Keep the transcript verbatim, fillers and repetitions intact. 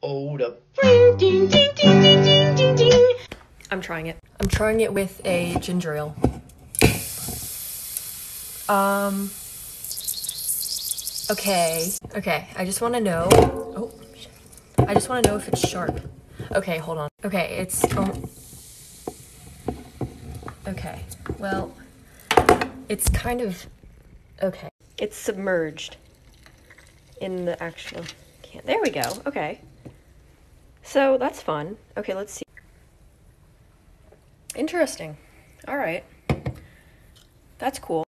hold up. Ding, ding, ding, ding, ding, ding, ding. I'm trying it. I'm trying it with a ginger ale. Um, okay. Okay, I just want to know. Oh, shit. I just want to know if it's sharp. Okay, hold on. Okay, it's, um, okay, well, it's kind of, okay. It's submerged in the actual can. There we go, okay. So that's fun. Okay, let's see. Interesting. All right. That's cool.